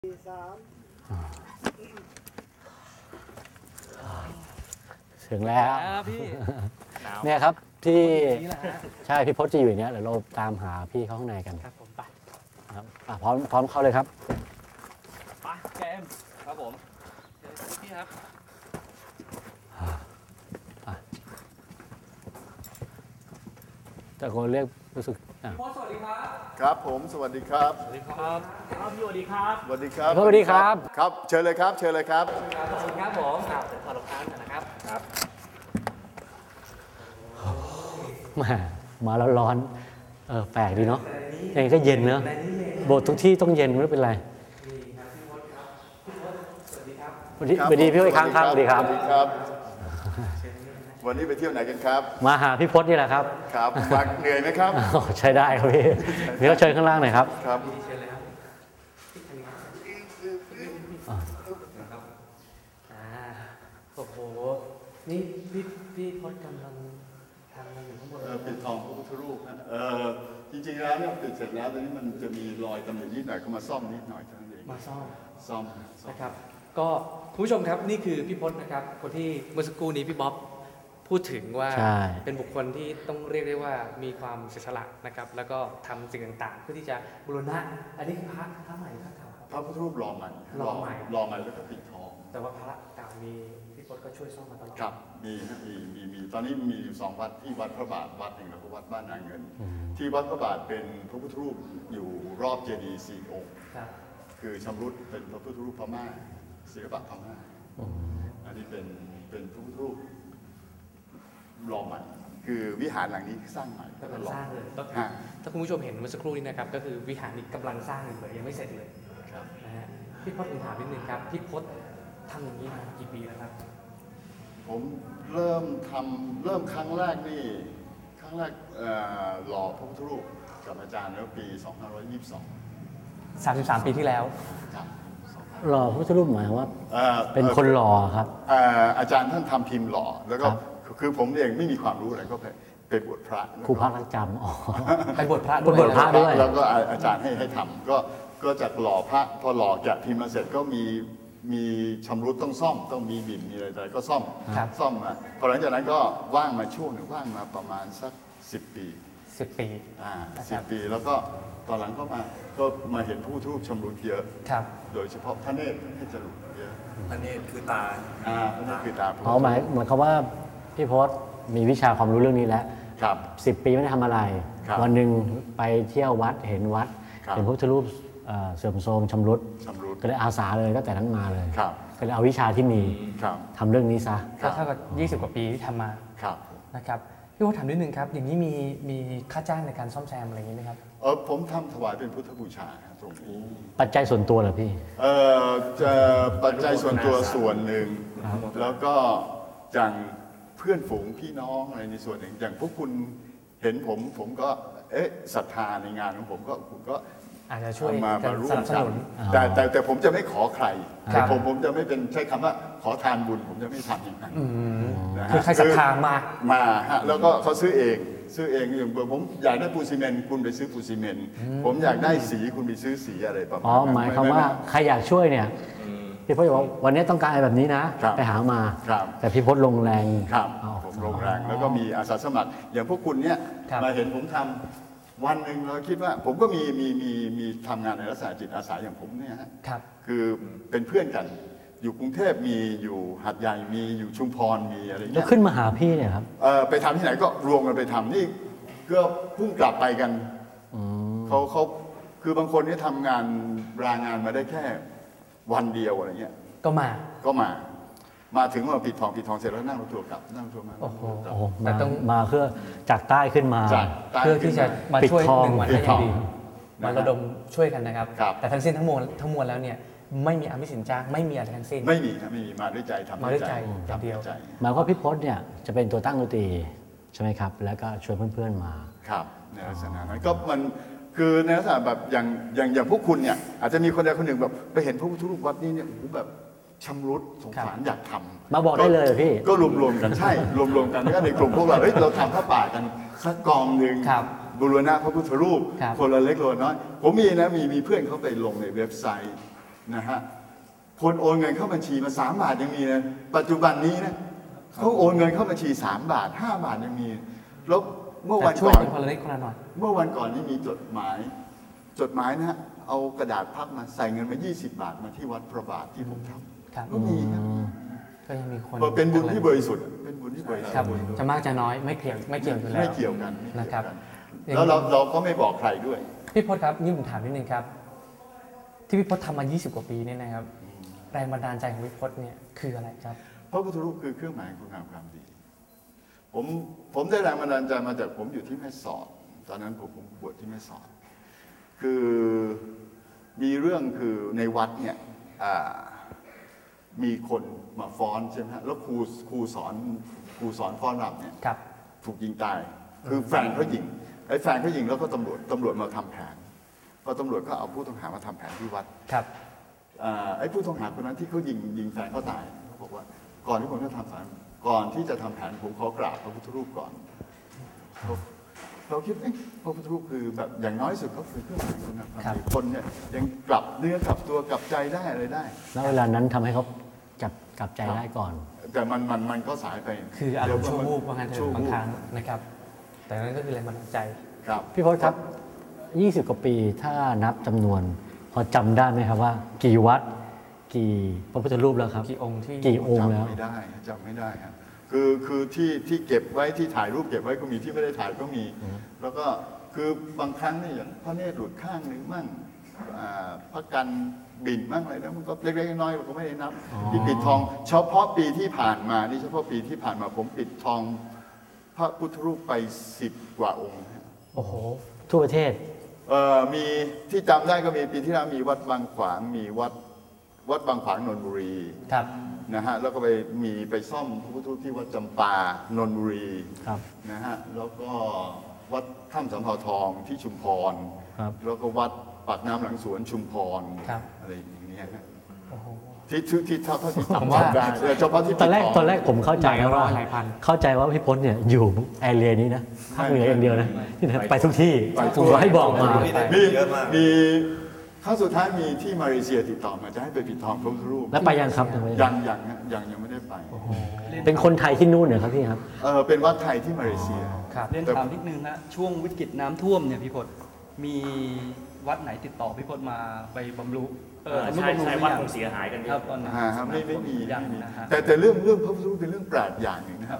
ถึงแล้วพี่เนี่ยครับที่ใช่พี่พจน์จะอยู่อย่างเนี้ยเดี๋ยวเราตามหาพี่เขาข้างในกันครับผมไปครับพร้อมเข้าเลยครับไปแกมครับผมเดี๋ยวพี่ครับแต่คนเรียกรู้สึกพ่อสวัสดีครับครับผมสวัสดีครับสวัสดีครับพี่สวัสดีครับสวัสดีครับสวัสดีครับครับเชิญเลยครับเชิญเลยครับขอบคุณครับผมครับขอรองเท้าหน่อยนะครับครับมาแล้วร้อนแปลกดีเนาะยังไงก็เย็นเนาะโบสถ์ทุกที่ต้องเย็นไม่เป็นไรสวัสดีพี่อ้อยค้างครับสวัสดีครับวันนี้ไปเที่ยวไหนกันครับมาหาพี่พจน์นี่แหละครับครับมาเหนื่อยไหมครับใช้ได้ครับพี่เดี๋ยวเชิญข้างล่างหน่อยครับครับเชิญเลยครับโอ้โหนี่พี่พจน์กำลังทำอะไรอยู่ข้างบนปิดทองพระพุทธรูปนะจริงๆแล้วเนี่ยปิดเสร็จแล้วตอนนี้มันจะมีรอยตำหนินิดหน่อยก็มาซ่อมนิดหน่อยเท่านั้นเองมาซ่อมซ่อมนะครับก็คุณผู้ชมครับนี่คือพี่พจน์นะครับคนที่เมื่อสักครู่นี้พี่บ๊อบพูดถึงว่าใช่เป็นบุคคลที่ต้องเรียกได้ว่ามีความเสียสละนะครับแล้วก็ทำสิ่งต่างๆเพื่อที่จะบูรณะอันนี้คือพระใหม่พระเก่าครับพระพุทธรูปรอใหม่รอใหม่รอใหม่แล้วก็ปิดทองแต่ว่าพระเก่ามีพี่พจน์ก็ช่วยซ่อมมาตลอดครับมีตอนนี้มีอยู่2 วัดที่วัดพระบาทวัดหนึ่งแล้วก็วัดบ้านนาเงิน ที่วัดพระบาทเป็นพระพุทธรูปอยู่รอบเจดีย์4 องค์ครับคือชำรุดเป็นพระพุทธรูปพม่าศิลปะพม่าอันนี้เป็นพระพุทธรูปรอใหม่คือวิหารหลังนี้สร้างใหม่กำลังสร้างเลยก็ฮะถ้าคุณผู้ชมเห็นเมื่อสักครู่นี้นะครับก็คือวิหารนี้กำลังสร้างอยู่เลยยังไม่เสร็จเลยครับนะฮะพี่พจน์ผมถามนิดนึงครับพี่พจน์ทำอย่างนี้มากี่ปีแล้วครับผมเริ่มครั้งแรกนี่ครั้งแรกหล่อพระพุทธรูปกับอาจารย์แล้วปี2522 33 ปีที่แล้วครับหล่อพระพุทธรูปหมายว่า 2522 เป็นคนหล่อครับอาจารย์ท่านทำพิมพ์หล่อแล้วก็ครับคือผมเองไม่มีความรู้อะไรก็ไปบวชพระครูพักรักจำอ๋อไปบวชพระไปบวชพระ ด้วยแล้วก็อาจารย์ให้ทำก็จากหล่อพระพอหล่อแกะพิมพ์มาเสร็จก็มีชำรุดต้องซ่อมต้องมีบิ่นมีอะไรก็ซ่อมมาพอหลังจากนั้นก็ว่างมาช่วงหนึ่งว่างมาประมาณสัก10 ปี 10 ปี 10 ปีแล้วก็ตอนหลังก็มาเห็นผู้ทูปชำรุดเยอะครับโดยเฉพาะพระเนตรที่จะหลุดเยอะอันนี้คือตาพระเนตรคือตาอ๋อหมายความว่าพี่พจน์มีวิชาความรู้เรื่องนี้แล้วครับ 10 ปีไม่ได้ทำอะไรครับวันหนึ่งไปเที่ยววัดเห็นวัดครับเห็นพระพุทธรูปเสื่อมโทรมชำรุดชำรุดก็เลยอาสาเลยก็แต่นั้นมาเลยครับก็เลยเอาวิชาที่มีครับทำเรื่องนี้ซะครับเท่ากับ 20 กว่าปีที่ทำมาครับนะครับพี่พจน์ถามนิดนึงครับ อย่างนี้มีค่าจ้างในการซ่อมแซมอะไรอย่างนี้ไหมครับผมทำถวายเป็นพุทธบูชาครับตรงนี้ปัจจัยส่วนตัวเหรอพี่จะปัจจัยส่วนตัวส่วนหนึ่ง แล้วก็อย่างเพื่อนฝูงพี่น้องอะไรในส่วนหนึ่งอย่างพวกคุณเห็นผมก็ศรัทธาในงานของผมก็อาจจะช่วยมากันร่สวมนับสกันนุนแต่ผมจะไม่ขอใครครับผมจะไม่เป็นใช้คำว่าขอทานบุญผมจะไม่ทำอย่างนั้นนะฮะคือใครศรัทธามาฮะแล้วก็เขาซื้อเองอย่างผมอยากได้ปูนซีเมนต์คุณไปซื้อปูนซีเมนต์ผมอยากได้สีคุณไปซื้อสีอะไรประมาณอ๋อนั้นหมายความว่าใครอยากช่วยเนี่ยพี่พจน์บอกว่าวันนี้ต้องการอะไรแบบนี้นะครับไปหามาครับแต่พี่พจน์ลงแรงครับเอาผมลงแรงแล้วก็มีอาสาสมัคร อย่างพวกคุณเนี่ยครับมาเห็นผมทำวันหนึ่งเราคิดว่าผมก็มีทำงานในลักษณะจิตอาสาอย่างผมเนี่ยฮะครับคือเป็นเพื่อนกัน อยู่กรุงเทพมีอยู่หัดใหญ่มีอยู่ชุมพรมีอะไรแล้วเงี้ยขึ้นมาหาพี่เนี่ยครับไปทำที่ไหนก็รวมกันไปทำนี่ก็เพิ่งกลับไปกันเขาคือบางคนเนี่ยทำงานรางานมาได้แค่วันเดียวอะไรเงี้ยก็มาก็มาถึงมาปิดทองเสร็จแล้วนั่งรถทัวร์กลับนั่งรถทัวร์มาโอ้โหกลับโอ้โหแต่ต้องมาเพื่อจากใต้ขึ้นมาจากใต้เพื่อที่จะมาช่วยปิดทอง 1 วันปิได้ดอทย่าองงดีมาระดมช่วยกันนะครับครับแต่ทั้งสิ้นทั้งมวลแล้วเนี่ยไม่มีอามิสินจ้างไม่มีอะไรทั้งสิ้นไม่มีครับไม่มีมาด้วยใจทำมาด้วยใจทำเดียวใจหมายความว่าพี่พจน์เนี่ยจะเป็นตัวตั้งดนตรีใช่ไหมครับ แล้วก็ชวนเพื่อนๆมาครับในลักษณะนั้นก็มันคือในลักษณะแบบอย่างพวกคุณเนี่ยอาจจะมีคนใดคนหนึ่งแบบไปเห็นพระพุทธรูปวัดนี้เนี่ยโอ้โหแบบชำรุดสงสารอยากทำมาบอกได้เลยเหรอพี่ก็รวมๆกันใช่รวมๆกันแล้วก็ในกลุ่มพวกเราเราทำผ้าป่ากันสักกองหนึ่งครับบูรณะพระพุทธรูปครับคนละเล็กคนละน้อยผมมีนะมีเพื่อนเขาไปลงในเว็บไซต์นะฮะคนโอนเงินเข้าบัญชีมา3 บาทยังมีนะปัจจุบันนี้นะเขาโอนเงินเข้าบัญชี3 บาท 5 บาทยังมีแล้วเมื่อวันช่วยก่อนเป็นคนละเล็กคนละหน่อยเมื่อวันก่อนนี่มีจดหมายนะฮะเอากระดาษพับมาใส่เงินมา20 บาทมาที่วัดพระบาทที่ผมทครับำก็มีครับก็ยังมีคนเป็นบุญที่บริสุทธิ์เป็นบุญที่บริสุทครับธิ์จะมากจะน้อยไม่เกี่ยวอยู่แล้วไม่เกี่ยวกันนะครับแล้วเราก็ไม่บอกใครด้วยพี่พจน์ครับนี่ผมถามนิดนึงครับ ที่พี่พจน์ทำมา 20 กว่าปีเนี่ยนะครับ แรงบันดาลใจของพี่พจน์เนี่ยคืออะไรครับพระพุทธรูปคือเครื่องหมายคุณงามความดี ผมได้แรงบันดาลใจมาจากผมอยู่ที่แม่สอดตอนนั้นผมบวชที่แม่สอดคือมีเรื่องคือในวัดเนี่ยมีคนมาฟ้อนใช่ไหมฮะแล้วครูสอนฟ้อนรำเนี่ยครับถูกยิงตาย คือแฟนเขายิงไอ้แฟนเขายิงแล้วก็ตำรวจมาทำแผนพอตำรวจก็เอาผู้ต้องหามาทำแผนที่วัดครับไอ้ผู้ต้องหาคนนั้นที่เขายิงแฟนเขาตายเขาบอกว่าก่อนที่ผมจะทำแผนก่อนที่จะทำแผนผมขอกราบพระพุทธรูปก่อนเราคิดพระพุทธรูปคือแบบอย่างน้อยสุดเขาคือเครื่องหมายคุณงามความดีคนเนี่ยยังกลับเนื้อกลับตัวกลับใจได้อะไรได้แล้วเวลานั้นทำให้เขากลับใจได้ก่อนแต่มันก็สายไปคืออารมณ์ชั่ววูบว่างั้นเถชั่วอะบางวูครั้งนะครับ แต่นั่นก็คือแรงบันดาลใจครับพี่พจน์ครับ 20 กว่าปีถ้านับจำนวน พอจำได้ไหมครับว่า กี่วัด กี่พระพุทธรูปแล้วครับกี่องค์ที่กี่องค์แล้วจำไม่ได้ครับคือที่เก็บไว้ที่ถ่ายรูปเก็บไว้ก็มีที่ไม่ได้ถ่ายก็มี แล้วก็คือบางครั้งนี่อย่างพระเนตรหลุดข้างหนึ่งมั่งพระกันบิ่นมั่งอะไรนะมันก็เล็กๆน้อยๆเราก็ไม่ได้นับที่ปิดทอง เฉพาะปีที่ผ่านมานี่เฉพาะปีที่ผ่านมาผมปิดทองพระพุทธรูปไป10 กว่าองค์โอ้โหทั่วประเทศมีที่จำได้ก็มีปีที่แล้วมีวัดบางขวางมีวัดบางขวางนนทบุรีครับนะฮะแล้วก็ไปซ่อมพระพุทธรูปที่วัดจำปานนทบุรีครับนะฮะแล้วก็วัดถ้ำสำเภาทองที่ชุมพรครับแล้วก็วัดปากน้ำหลังสวนชุมพรครับอะไรอย่างเงี้ยฮะโอ้โหที่เท่าที่ผมว่าจำได้เฉพาะที่ตอนแรกปิดทงตอนแรกผมเข้าใจหลายร้ว่าอยหลายพันเข้าใจว่าพี่พจน์เนี่ยอยู่แอเรียนี้นะภาคเหนืออย่างเดียวนะที่ไหนไปทุกที่ไปทุผกมที่ก็ให้บอกมามีเยอะมากมีครั้งสุดท้ายมีที่มาเลเซียติดต่อมาจะให้ไปปิดทองพระพุทธรูปแล้วไปยังครับยังไม่ได้ยังไม่ได้ไปเป็นคนไทยที่นู่นเหรอครับพี่ครับเป็นวัดไทยที่มาเลเซียครับเรียนถามนิดนึงนะช่วงวิกฤตน้ำท่วมเนี่ยพี่พจน์มีวัดไหนติดต่อพี่พจน์มาไปบำรุงใช่ใช่วัดคงเสียหายกันเยครัอะบตอนนั้นไม่มียังไม่มีนะฮะแต่เรื่องพระพุทธรูปเป็นเรื่องแปลกอย่างหนึ่งนะครับ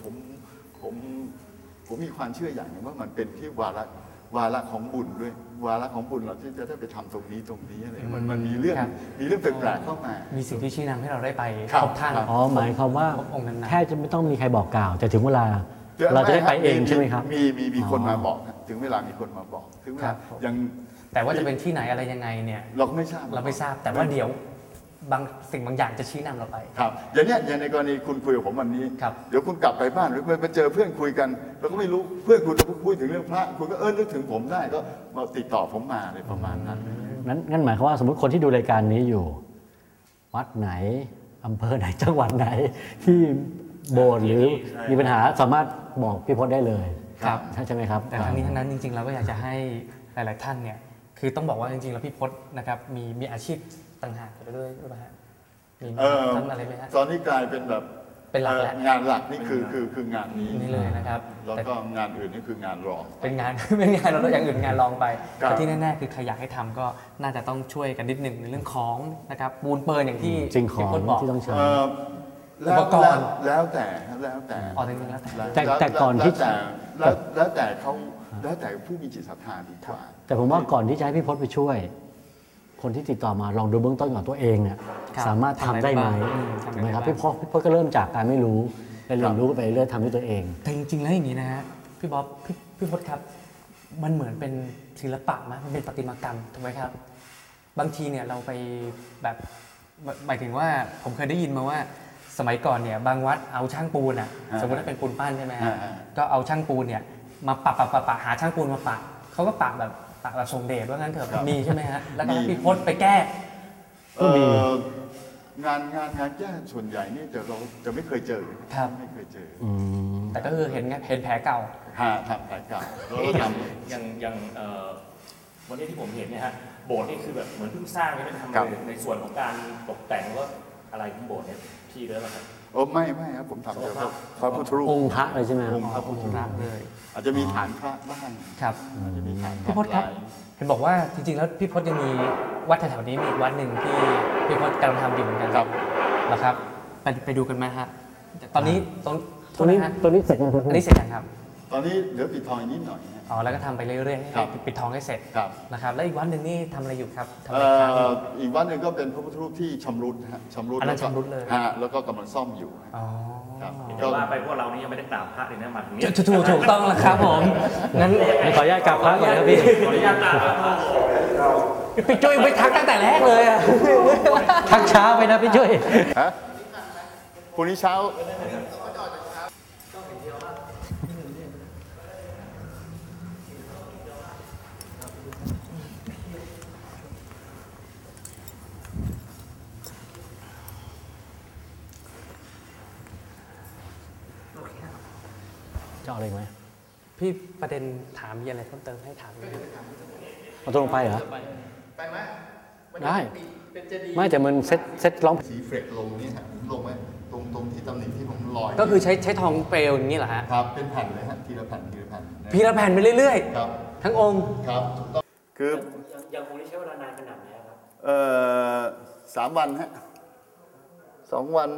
ผมมีความเชื่ออย่างหนึ่งว่ามันเป็นที่วาระของบุญด้วยวาระของบุญเราที่จะได้ไปทำตรงนี้อะไรมันมีเรื่องครับแปลกๆเข้ามามีสิ่งที่ชี้นำให้เราได้ไปครับพบท่านครับอ๋อหมายความว่าพบองค์นั้นๆแค่จะไม่ต้องมีใครบอกกล่าว แต่ถึงเวลาเราจะได้ไปเองใช่ไหมครับมีคนมาบอกนะถึงเวลามีคนมาบอกถึงเวครัลาบผมยังแต่ว่าจะเป็นที่ไหนอะไรยังไงเนี่ยเราก็ไม่ทราบเราไม่ทราบแต่ว่าเดี๋ยวบางสิ่งบางอย่างจะชี้นำเราไปครับอย่างในกรณีคุณคุยกับผมวันนี้ครับเดี๋ยวคุณกลับไปบ้านหรือไปเจอเพื่อนคุยกันเราก็ไม่รู้เพื่อนคุณจะพูดถึงเรื่องพระคุณก็นึกถึงผมได้ก็มาติดต่อผมมาอะไรประมาณนั้นงั้นหมายความว่าสมมติคนที่ดูรายการนี้อยู่ วัดไหนอำเภอไหนจังหวัดไหน ที่โบสถ์หรือมีปัญหาสามารถบอกพี่พจน์ได้เลยครับใช่ไหมครับแต่ทั้งนี้ทั้งนั้นจริงๆเราก็อยากจะให้หลายๆท่านเนี่ยคือต้องบอกว่าจริงๆแล้วพี่พจน์นะครับมีอาชีพต่างหากไปด้วยหรือเปล่าฮะมีทั้งอะไรไหมฮะตอนนี้กลายเป็นแบบเป็นหลักแหละงานหลักนี่คืองานนี้นี่เลยนะครับแล้วแต่ก็งานอื่นนี่คืองานรองเป็นงาน เป็นงานเราอย่างอื่นงานรองไปครับแต่ที่แน่ๆคือใครอยากให้ทำก็น่าจะต้องช่วยกันนิดหนึ่งในเรื่องของนะครับปูนเปิลอย่างที่สิ่งของพี่พจน์บอกที่ต้องใช้แล้วอุปกรณ์แล้วแต่อ๋อจริงๆแล้วแต่แต่ก่อนที่แล้วแต่ผู้มีจิตศรัทธาดีกว่าแต่ผมว่าก่อนที่จะให้พี่พจน์ไปช่วย คนที่ติดต่อมาลองดูเบื้องต้นก่อนตัวเองเนี่ยครับสามารถทำได้ไหมทำได้บ้างถูกไหมครับพี่พจน์ก็เริ่มจากการไม่รู้ไปเรียนรู้ไปเรื่อยทำด้วยตัวเองแต่จริงๆแล้วอย่างนี้นะฮะพี่บ๊อบพี่พจน์ครับ มันเหมือนเป็นศิลปะไหมมันเป็นประติมากรรมถูกไหมครับ บางทีเนี่ยเราไปแบบหมายถึงว่าผมเคยได้ยินมาว่าสมัยก่อนเนี่ยบางวัดเอาช่างปูนอ่ะสมมติถ้าเป็นปูนปั้นใช่ไหมฮะก็เอาช่างปูนเนี่ยมาปะหาช่างปูนมาปะเขาก็ปะแบบทรงเดชว่างั้นเถอะมีใช่ไหมฮะแล้วก็ให้พี่พจน์ไปแก้ก็มีงานแก้ส่วนใหญ่นี่เราจะไม่เคยเจอครับไม่เคยเจอแต่ก็คือเห็นแผลเก่าทำแผลเก่าแล้วเอ๊ะก็ทอย่างวันนี้ที่ผมเห็นเนี่ยฮะโบสถ์นี่คือแบบเหมือนเพิ่งสร้างไม่ได้ทำครับเลยในส่วนของการตกแต่งว่าอะไรของโบสถ์เนี่ยพี่ด้วยป่ะครับโอ้ไม่ครับผมทำเกี่ยวกับพระพุทธรูปองค์พระเลยใช่ไหมครับองค์พระพุทธรูปพระเลยอาจจะมีฐานพระบ้างครับอาจจะมีฐานพี่พศครับหลายเห็นบอกว่าจริงๆ แล้วพี่พศยังมีวัดแถวๆนี้มีอีกวัดหนึ่งที่พี่พศกำลังทำอยู่เหมือนกันครับเหรอครับไปดูกันไหมฮะตอนนี้ตรงตัวนี้ฮะตัวนี้เสร็จยังครับอันนี้เสร็จยังครับตอนนี้เหลือปิดทองอีกนิดหน่อยนะอ๋อแล้วก็ทำไปเรื่อยๆให้ครับปิดทองให้เสร็จครับนะครับแล้วอีกวัดหนึ่งนี่ทำอะไรอยู่ครับทำอะเอ่ไรครับอีกวัดหนึ่งก็เป็นพระพุทธรูปที่ชำรุดนะฮะชำรุดอันนั้นแล้วก็ชำรุดเลยฮะแล้วก็กำลังซ่อมอยู่อ๋อครับแต่ว่าไปพวกเรานี่ยังไม่ได้กราบพระเลยนะมาถึงนี้ถูกต้องแล้วครับผมงั้นขออนุญาตกราบพระก่อนนะครับพี่ขออนุญาตกราบครับพี่จุ้ยไปทักตั้งแต่แรกเลยอะทักช้าไปนะพี่ช่วยฮะพรุ่งนี้เช้าจะเอาอะไรอีกไหมพี่ประเด็นถามมีอะไรเพิ่มเติมให้ถามไหมเอาตัวลงไปเหรอ ได้ ไม่แต่มันเซ็ตร้องสีเฟรกลงนี่ฮะผมลงไว้ตรงที่ตำแหน่งที่ผมลอยก็คือใช้ทองเปลวอย่างนี้เหรอฮะครับเป็นแผ่นเลยฮะทีละแผ่นทีละแผ่นนะพีละแผ่นไปเรื่อยครับๆ ทั้งองค์ครับถูกต้องคืออย่างองค์นี้ใช้เวลานานขนาดไหนครับ 3 วันฮะ2 วัน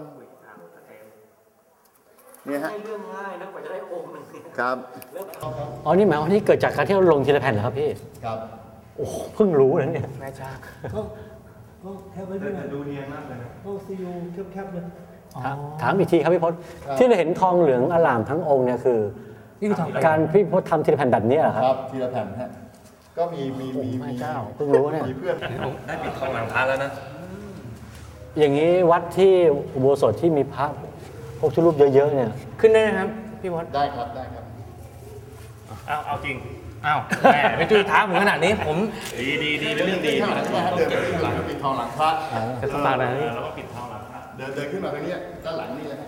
เนี่ยฮะเรื่องง่ายนะกว่าจะได้องค์นึงครับอ๋อนี่หมายว่านี่เกิดจากการที่เราลงทีละแผ่นเหรอครับพี่ครับโอ้โหเพิ่งรู้นะเนี่ยแม่เจ้าก็แคบไว้ด้วยนะดูเนียนมากเลยนะก็ซีอูแคบๆเลยถามอีกทีครับพี่พศที่เราเห็นทองเหลืองอลามทั้งองค์เนี่ยคือนี่คือทองการพี่พศทำทีละแผ่นแบบนี้เหรอคครับ รับทีละแผ่นฮะก็มีพระเจ้าเพิ่งรู้เนี่ยมีเพื่อนได้ปิดทองหลังพระแล้วนะอย่างนี้วัดที่อุโบสถที่มีพระพวกชุดรูปเยอะๆเนี่ยขึ้นได้ไหมครับ พี่มดได้ครับได้ครับเอาจริงอ้าวแหมไปจุ้ยท้าผมขนาดนี้ผมดีเป็นเรื่องดีข้างหลังนะฮะเดินไปข้างหลังปิดทองหลังพระจะสบายนะนี่แล้วก็ปิดทองหลังพระเดินขึ้นมาตรงนี้ด้านหลังนี่เลยฮะ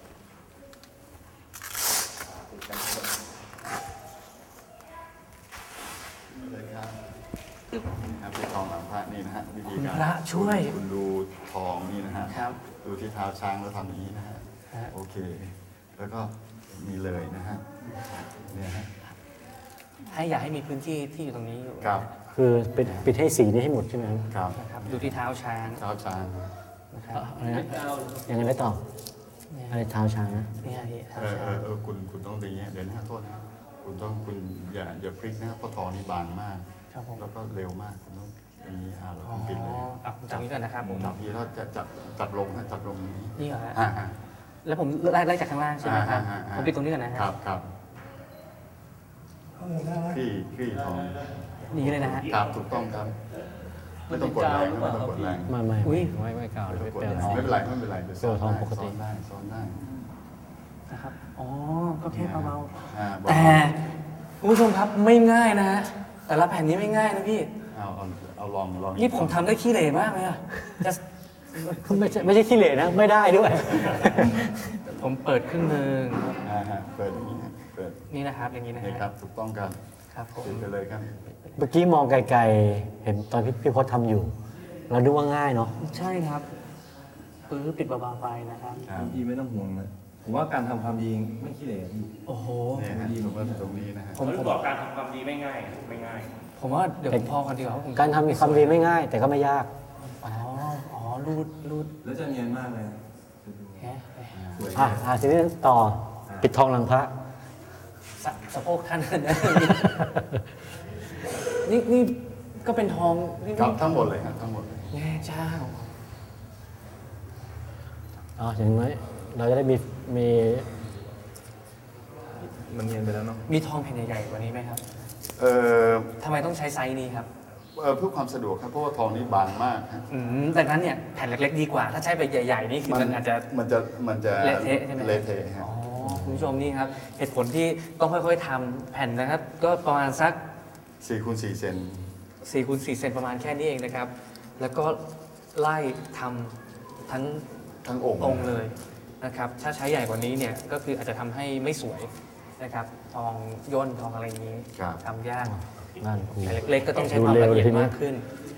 เลยครับครับปิดทองหลังพระนี่นะฮะวิธีการพระช่วยคุณดูทองนี่นะฮะครับดูที่เท้าช้างแล้วทำอย่างนี้นะฮะฮะโอเค แล้วก็มีเลยนะฮะเนี่ยฮะอยากให้มีพื้นที่ที่อยู่ตรงนี้อยู่ครับคือปิดให้สีนี้ให้หมดใช่ไหมครับครับนะครับดูที่เท้าช้างเท้าช้างนะครับอะไรนะยังไงได้ต่ออะไรเท้าช้างนะนี่ฮะพี่เท้าเออช้างคุณต้องดีเงี้ยเดี๋ยวนะโทษนะคุณอย่าพลิกนะเพราะทองนี่บางมากครับผมแล้วก็เร็วมากคุณต้องอย่างนี้แล้วอ๋อคุณปิดเลยเอาผมจับนี้ก่อนนะครับผมบางทีเราจะจัดลงนะจัดลงอย่างนี้นี่เหรอฮะอ่าแล้วผมไล่จากข้างล่างใช่ไหมครับ ผมปิดตรงนี้ก่อนนะฮะครับคลี่ทองนี่เลยนะฮะครับถูกต้องครับไม่ต้องกดแรงไม่ต้องกดแรงไม่อุ๊ยไม่กล่าวเลยไม่ไม่ต้องกดเปลแรวงทองไม่เป็นไรเดี๋ยวเปลวทองปกติซ้อนได้นะครับ อ๋อ ก็แค่เบาอ่าๆแต่คุณผู้ชมครับไม่ง่ายนะฮะ แต่ละแผ่นนี้ไม่ง่ายนะพี่เอาลองนี่ผมทำได้ขี้เหร่มากเลยอะจะไม่ใช่ขี้เหร่นะ ไม่ได้ด้วยผมเปิดครึ่งหนึ่งเปิดอย่างนี้นะเปิดนี่นะครับ อย่างนี้นะนี่ฮะครับถูกต้องครับครับผมปิดไปเลยครับเมื่อกี้มองไกลๆ เห็นตอนพี่พศทำอยู่ เราดูว่าง่ายเนาะใช่ครับปื้อปิดเบาๆไปนะครับครับพี่ไม่ต้องห่วงนะผมว่าการทำความดีไม่ขี้เหร่พี่โอ้โหเนี่ยฮะผมว่าตรงนี้นะฮะผมรู้บอกการทำความดีไม่ง่าย ไม่ง่ายผมว่าเดี๋ยวผมพอกันดีกว่าเพะผมการทำมีความดีไม่ง่าย แต่ก็ไม่ยากอ๋อรูดแล้วจะเนียนมากเลยแฮะสวยทีนี้ต่อปิดทองหลังพระสะโพกท่านนะนี่ก็เป็นทองนี่ครับทั้งหมดเลยครับทั้งหมดเลยแม่เจ้าอ๋ออย่างน้อยเราจะได้มีมันเนียนไปแล้วเนาะมีทองแผ่นใหญ่ๆกว่านี้ไหมครับเอ่อทำไมต้องใช้ไซส์นี้ครับเพื่อความสะดวกครับเพราะว่าทองนี้บางมากฮะดังนั้นเนี่ยแผ่นเล็กๆดีกว่า ถ้าใช้แบบใหญ่ๆนี่คือมันอาจจะมันจะเละเทะใช่ไหมเละเทะฮะอ๋อคุณผู้ชมนี่ครับ เหตุผลที่ต้องค่อยๆทำแผ่นนะครับ ก็ประมาณสัก 4 คูณ 4 เซน 4คูณ4เซนประมาณแค่นี้เองนะครับ แล้วก็ไล่ทำทั้งทั้งองค์องค์เลยนะครับ ถ้าใช้ใหญ่กว่านี้เนี่ยก็คืออาจจะทำให้ไม่สวยนะครับ ทองย่นทองอะไรอย่างนี้ครับทำยากงานครูแต่เล็กๆก็ต้องใช้ความละเอียดมากขึ้น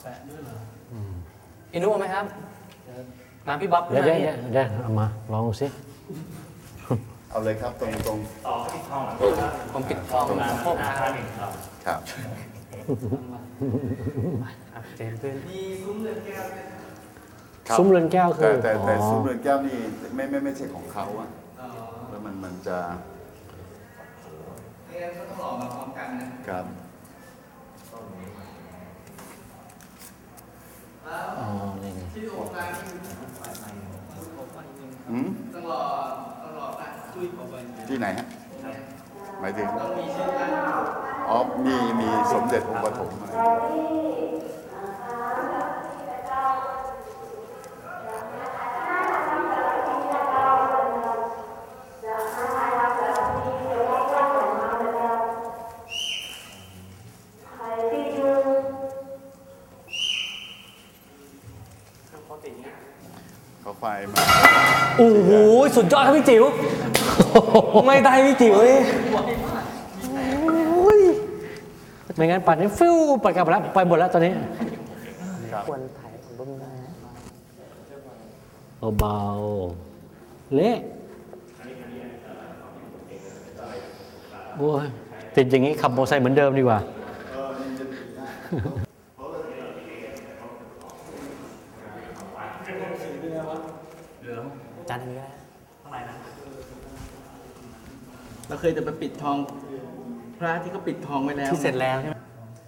อินุเอาไหมครับน้ำพี่บ๊อบเดี๋ยวเอามาลองดูสิเอาเลยครับตรงต่อที่ห้องผมปิดทองนะพวกนะครับครับเจนขึ้นครับซุ้มเรือนแก้วคือแต่อ๋อซุ้มเรือนแก้วนี่ไม่ใช่ของเขาอะแล้วมันจะต้องหล่อมาพร้อมกันนะครับอ๋อนี่ที่โอกาสอืมต้องหล่อช่วยผมไปที่ไหนฮะหมายถึงอ๋อมีสมเด็จองค์ปฐมอะไรเขาไฟมาโอ้โหสุดยอดครับพี่จิ๋วไม่ได้พี่จิ๋วเลยไม่งั้นป่านนี้ฟิวไปกลับแล้วไปหมดแล้วตอนนี้ควรถ่ายรูปได้นะเบาๆเละโอ้ยติดอย่างนี้ขับมอเตอร์ไซค์เหมือนเดิมดีกว่าจานนี้ก็ได้เราเคยจะไปปิดทองพระที่เขาปิดทองไว้แล้วที่เสร็จแล้วใช่ไหม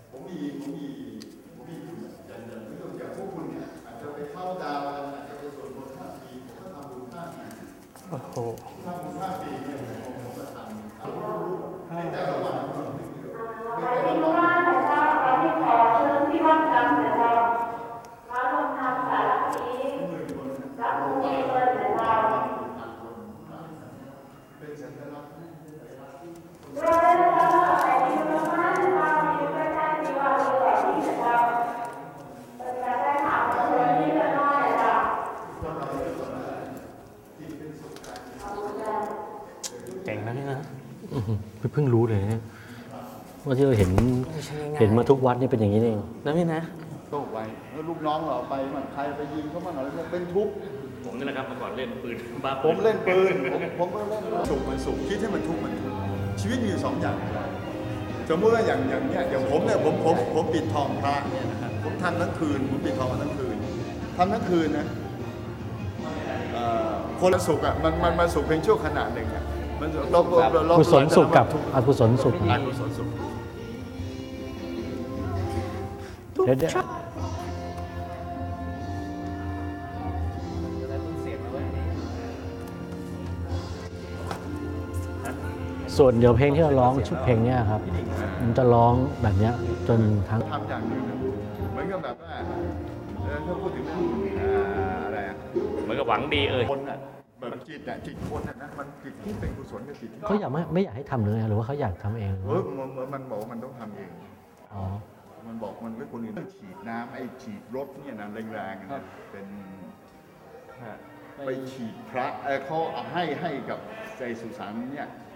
โอ้โหเก่งนะพี่นะเพิ่งรู้เลยนะว่าที่เราเห็นไม่ใช่ง่ายๆเห็นมาทุกวัดนี่เป็นอย่างนี้เองนะพี่นะโตไว้แล้วลูกน้องเราไปมันใครไปยิงเขามันอะไรเป็นทุกข์ผมนี่แหละครับเมื่อก่อนเล่นปืนบ้าผมเล่นปืนผมก็เล่นสุขมันสุขคิดให้มันทุกข์มันทุกข์ชีวิตมีอยู่สองอย่างสมมติว่าอย่างเนี้ยอย่างผมเนี่ยผมปิดทองพระเนี่ยนะครับผมทำทั้งคืนผมปิดทองทั้งคืนทำทั้งคืนนะคนละสุขอ่ะมันสุขเพียงชั่วขณะหนึ่งอ่ะมันเรากุศลสุขกับอกุศลสุขอกุศลสุขเดี๋ยวส่วนเดี๋ยวเพลงที่เราร้องชุดเพลงเนี้ยครับ มันจะร้องแบบเนี้ยจนทั้งทำอย่างหนึ่งนะเหมือนกับแบบว่าถ้าพูดถึงเรื่องอะไรอะเหมือนกับหวังดีคนอ่ะแบบจิตอ่ะจิตคนอ่ะนะมันจิตที่เป็นกุศลกับจิตที่เขาอยากไม่อยากให้ทำเลยหรือว่าเขาอยากทำเองมันบอกว่ามันต้องทำเองอ๋อมันบอกมันไม่คนอื่นต้องฉีดน้ำไอ้ฉีดรถเนี่ยนะแรงๆนะเป็นไปฉีดพระเขาให้กับใจสุสานเนี่ย